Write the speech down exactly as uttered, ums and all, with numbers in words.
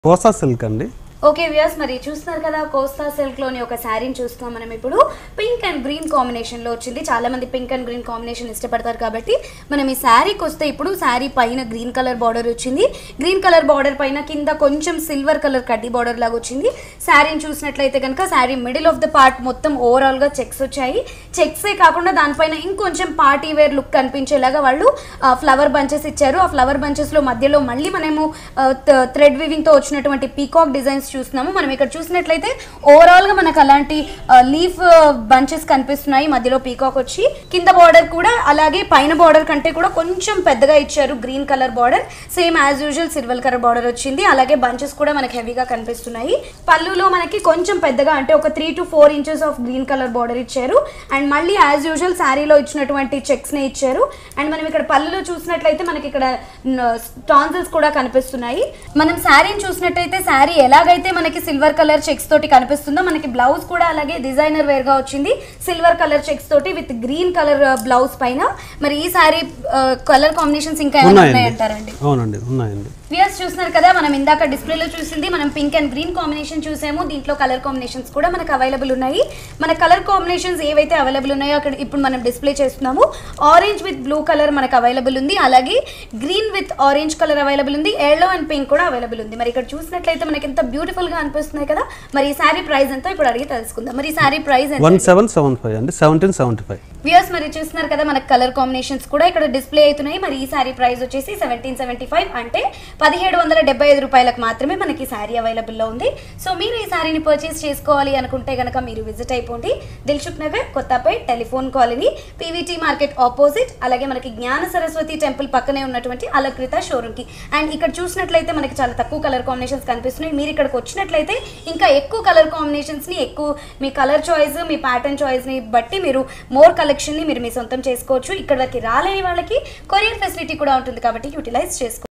Kosa silk అండి. Okay viewers, మరి చూస్తున్నారు కదా కోస్తా సిల్క్ లోని ఒక శారీని చూస్తున్నాం మనం ఇప్పుడు. పింక్ అండ్ గ్రీన్ కాంబినేషన్ లో వచ్చింది. చాలా మంది పింక్ అండ్ గ్రీన్ కాంబినేషన్ ఇష్టపడతారు కాబట్టి మనం ఈ శారీకి వస్తే ఇప్పుడు శారీ పైన గ్రీన్ కలర్ బార్డర్ వచ్చింది. గ్రీన్ కలర్ బార్డర్ పైన కింద కొంచెం సిల్వర్ కలర్ కడ్డీ బార్డర్ లాగా వచ్చింది. శారీని చూసినట్లయితే కనుక sari middle of the part మొత్తం ఓవరాల్ గా చెక్స్ వచ్చాయి. చెక్సే కాకుండా దానిపైన ఇంకొంచెం పార్టీ వేర్ లుక్ కనిపించేలాగా వాళ్ళు ఫ్లవర్ బంచెస్ ఇచ్చారు. ఆ ఫ్లవర్ బంచెస్ లో మధ్యలో మళ్ళీ మనము థ్రెడ్ వీవింగ్ తో వచ్చినటువంటి పీకాక్ డిజైన్స్ చూస్తున్నాము. మనం ఇక్కడ చూసినట్లయితే ఓవరాల్ గా మనకు అలాంటి లీఫ్ బంచెస్ కనిపిస్తున్నాయి. మధ్యలో పీకాక్ వచ్చి కింద బార్డర్ కూడా అలాగే పైన బార్డర్ కంటే కూడా కొంచెం పెద్దగా ఇచ్చారు. Green colour border same as usual silver colour border వచ్చింది. అలాగే బంచెస్ కూడా మనకి హెవీగా కనిపిస్తున్నాయి. పళ్ళులో మనకి కొంచెం పెద్దగా అంటే ఒక three to four inches of green colour border ఇచ్చారు. అండ్ మళ్ళీ యాజ్ యూజువల్ శారీలో ఇచ్చినటువంటి చెక్స్ నే ఇచ్చారు. అండ్ మనం ఇక్కడ పళ్ళులో చూసినట్లయితే మనకి ఇక్కడ టాన్సిల్స్ కూడా కనిపిస్తున్నాయి. మనం శారీని చూసినట్లయితే శారీ ఎలాగైతే మనకి సిల్వర్ కలర్ చెక్స్ తోటి కనిపిస్తుందో మనకి బ్లౌజ్ కూడా అలాగే డిజైనర్ వేర్ గా వచ్చింది. సిల్వర్ కలర్ చెక్స్ తోటి విత్ గ్రీన్ కలర్ బ్లౌజ్ పైన. మరి ఈ శారీ కలర్ కాంబినేషన్స్ ఇంకా ఏమైనా ఉన్నాయంటారండి? అవునండి, ఉన్నాయండి. వ్యూయర్స్ చూస్తున్నారు కదా, మనం ఇందాక డిస్ప్లేలో చూసింది మనం పింక్ అండ్ గ్రీన్ కాంబినేషన్ చూసాము. దీంట్లో కలర్ కాంబినేషన్స్ కూడా మనకు అవైలబుల్ ఉన్నాయి. మన కలర్ కాంబినేషన్స్ ఏవైతే అవైలబుల్ ఉన్నాయో అక్కడ ఇప్పుడు మనం డిస్ప్లే చేస్తున్నాము. ఆరెంజ్ విత్ బ్లూ కలర్ మనకు అవైలబుల్ ఉంది. అలాగే green with orange colour available ఉంది. ఎల్లో అండ్ పింక్ కూడా అవైలబుల్ ఉంది. మరి ఇక్కడ చూసినట్లయితే మనకి ఎంత బ్యూటిఫుల్ గా అనిపిస్తున్నాయి కదా. మరి ఈ శారీ ప్రైస్ ఎంతో ఇప్పుడు అడిగి తెలుసుకుందాం. మరి ఈ శారీ ప్రైస్ ఎంత? వన్ సెవెన్ సెవెన్ ఫైవ్ అండి, సెవెంటీన్ సెవెంటీ ఫైవ్. వ్యూయర్స్ మరి చూస్తున్నారు కదా, మనకు కలర్ కాంబినేషన్స్ కూడా ఇక్కడ డిస్ప్లే అవుతున్నాయి. మరి ఈ శారీ ప్రైస్ వచ్చేసి సెవెంటీన్ సెవెంటీ ఫైవ్ అంటే పదిహేడు వందల డెబ్బై ఐదు రూపాయలకు మాత్రమే మనకి శారీ అవైలబుల్లో ఉంది. సో మీరు ఈ శారీని పర్చేస్ చేసుకోవాలి అనుకుంటే కనుక మీరు విజిట్ అయిపోండి. Dilsukh Nagar, Kothapet, telephone colony, PVT market opposite, అలాగే మనకి జ్ఞాన సరస్వతి టెంపుల్ పక్కనే ఉన్నటువంటి అలంకృత షోరూమ్ కి. అండ్ ఇక్కడ చూసినట్లయితే మనకి చాలా తక్కువ కలర్ కాంబినేషన్స్ కనిపిస్తున్నాయి. మీరు ఇక్కడికి వచ్చినట్లయితే ఇంకా ఎక్కువ కలర్ కాంబినేషన్స్ ని, ఎక్కువ మీ కలర్ చాయిస్, మీ ప్యాటర్న్ చాయిస్ ని బట్టి మీరు మోర్ కలెక్షన్ ని మీరు మీ సొంతం చేసుకోవచ్చు. ఇక్కడికి రాలేని వాళ్ళకి కొరియర్ ఫెసిలిటీ కూడా ఉంటుంది కాబట్టి యూటిలైజ్ చేసుకోవచ్చు.